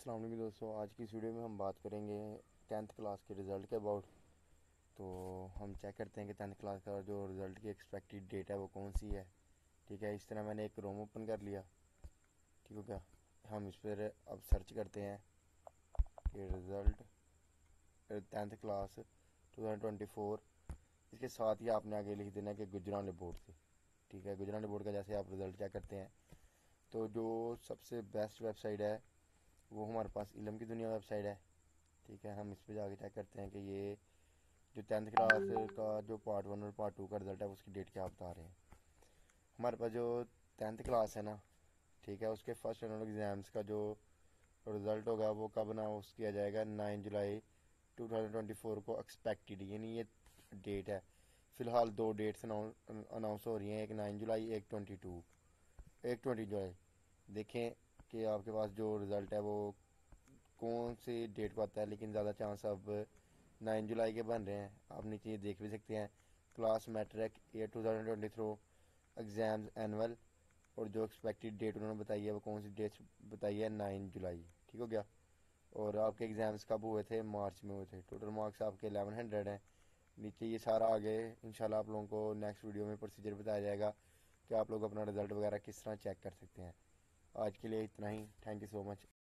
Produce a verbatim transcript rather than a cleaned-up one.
अस्सलाम वालेकुम दोस्तों। आज की इस वीडियो में हम बात करेंगे टेंथ क्लास के रिज़ल्ट के अबाउट। तो हम चेक करते हैं कि टेंथ क्लास का जो रिज़ल्ट की एक्सपेक्टेड डेट है वो कौन सी है। ठीक है, इस तरह मैंने एक रोम ओपन कर लिया। ठीक हो गया। हम इस पर अब सर्च करते हैं कि result tenth class two thousand twenty four. इसके साथ ही आपने आगे लिख देना कि गुजरान बोर्ड से। ठीक है, गुजरान बोर्ड का जैसे आप रिज़ल्ट चेक करते हैं तो जो सबसे बेस्ट वेबसाइट है वो हमारे पास इलम की दुनिया वेबसाइट है। ठीक है, हम इस पर जाके चेक करते हैं कि ये जो टेंथ क्लास का जो पार्ट वन और पार्ट टू का रिजल्ट है उसकी डेट क्या बता रहे हैं। हमारे पास जो टेंथ क्लास है ना, ठीक है, उसके फर्स्ट एनुअल एग्ज़ाम्स का जो रिज़ल्ट होगा वो कब अनाउंस किया जाएगा, nine July two thousand twenty four को एक्सपेक्टेड, यानी ये डेट है। फ़िलहाल दो डेट्स अनाउंस हो रही हैं, एक नाइन जुलाई, एक ट्वेंटी टू, एक ट्वेंटी जुलाई। देखें कि आपके पास जो रिज़ल्ट है वो कौन सी डेट को आता है, लेकिन ज़्यादा चांस अब नाइन जुलाई के बन रहे हैं। आप नीचे ये देख भी सकते हैं, class matric year two thousand twenty three exams annual, और जो एक्सपेक्टेड डेट उन्होंने बताई है वो कौन सी डेट बताई है, नाइन जुलाई। ठीक हो गया। और आपके एग्ज़ाम्स कब हुए थे, मार्च में हुए थे। टोटल मार्क्स आपके एलेवन हंड्रेड हैं। नीचे ये सारा आगे इंशाल्लाह आप लोगों को नेक्स्ट वीडियो में प्रोसीजर बताया जाएगा कि आप लोग अपना रिज़ल्ट वगैरह किस तरह चेक कर सकते हैं। आज के लिए इतना ही। Thank you so much.